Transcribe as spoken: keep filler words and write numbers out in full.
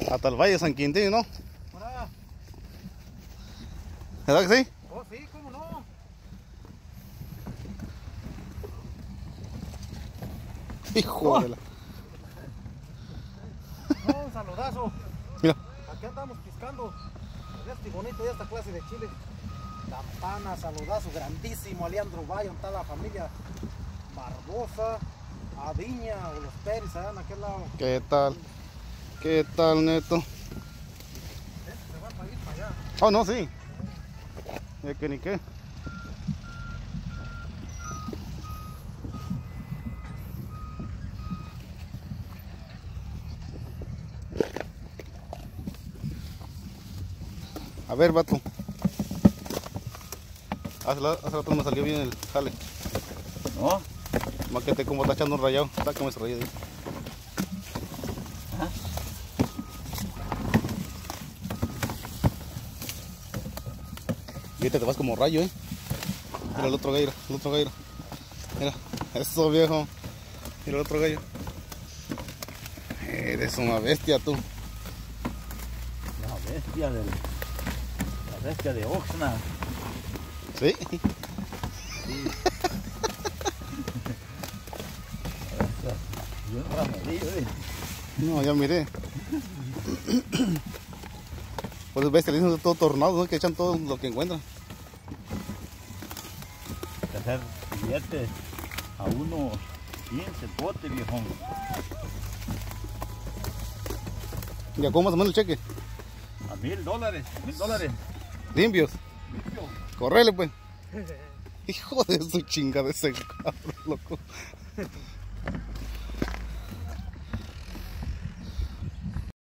Hasta el Valle de San Quintín, ¿no? Hola. ¿Verdad que sí? Oh, sí, cómo no. Hijo Oh. de la... No, un saludazo. Mira. Aquí andamos piscando. Este bonito de esta clase de chile. Campana, saludazo grandísimo. Aleandro Valle, está la familia Barbosa, Aviña o los Pérez allá en aquel lado. ¿Qué tal? ¿Qué tal, Neto? Este se va para ir para allá. Oh, no, sí. Es que ni qué. A ver, vato. Hace, la, hace rato me salió bien el jale. ¿No? Más que te como está echando un rayado. Sácame ese rayado. ¿Ah? Viste, te vas como rayo, eh. Mira el otro gallo, el otro gallo. Mira, eso viejo. Mira el otro gallo. Eres una bestia tú. La bestia del... La bestia de Oxnard. ¿Sí? Sí. Bien ramadillo, eh. No, ya miré. Pues ves que le dicen todo tornado, ¿no? Que echan todo lo que encuentran. Hay que hacer billetes a uno quince bote, viejón. ¿Ya cómo más o menos el cheque? A mil dólares, mil dólares. Limpios. Limpio. Correle pues. Hijo de su chingada ese cabrón, loco.